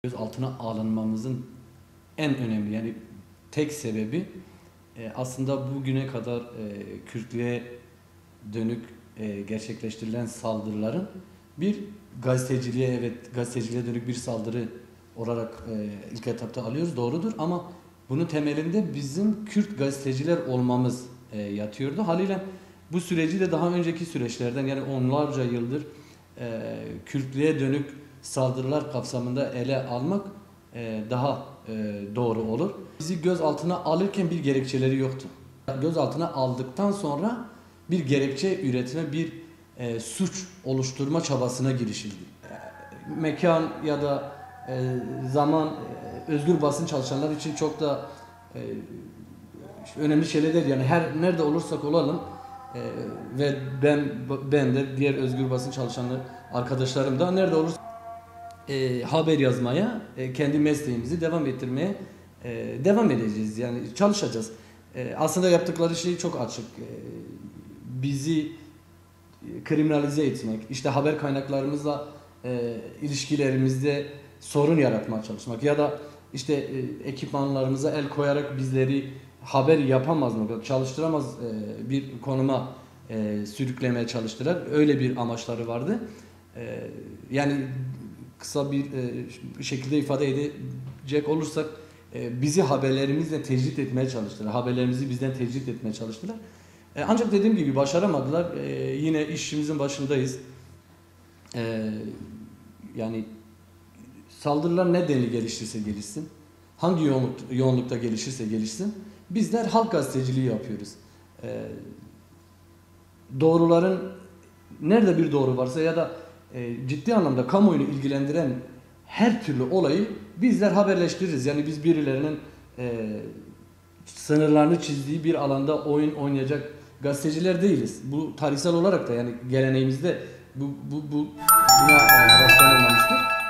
Gözaltına alınmamızın en önemli yani tek sebebi aslında bugüne kadar Kürtlüğe dönük gerçekleştirilen saldırıların bir gazeteciliğe dönük bir saldırı olarak ilk etapta alıyoruz, doğrudur, ama bunun temelinde bizim Kürt gazeteciler olmamız yatıyordu. Haliyle bu süreci de daha önceki süreçlerden, yani onlarca yıldır Kürtlüğe dönük saldırılar kapsamında ele almak daha doğru olur. Bizi gözaltına alırken bir gerekçeleri yoktu. Gözaltına aldıktan sonra bir gerekçe üretme, bir suç oluşturma çabasına girişildi. Mekan ya da zaman özgür basın çalışanlar için çok da önemli şeyler değil. Yani her nerede olursak olalım ve ben de diğer özgür basın çalışanları arkadaşlarım da nerede olursa haber yazmaya, kendi mesleğimizi devam ettirmeye devam edeceğiz. Yani çalışacağız. Aslında yaptıkları şey çok açık. Bizi kriminalize etmek, işte haber kaynaklarımızla ilişkilerimizde sorun yaratmaya çalışmak ya da işte ekipmanlarımıza el koyarak bizleri haber yapamaz mı, çalıştıramaz bir konuma sürüklemeye çalıştılar. Öyle bir amaçları vardı. Yani kısa bir şekilde ifade edecek olursak bizi haberlerimizle tecrit etmeye çalıştılar. Haberlerimizi bizden tecrit etmeye çalıştılar. Ancak dediğim gibi başaramadılar. Yine işimizin başındayız. Yani saldırılar ne denli gelişirse gelişsin, hangi yoğunlukta gelişirse gelişsin, bizler halk gazeteciliği yapıyoruz. Doğruların nerede bir doğru varsa ya da ciddi anlamda kamuoyunu ilgilendiren her türlü olayı bizler haberleştiririz. Yani biz birilerinin sınırlarını çizdiği bir alanda oyun oynayacak gazeteciler değiliz. Bu tarihsel olarak da yani geleneğimizde buna rastlanılmamıştır.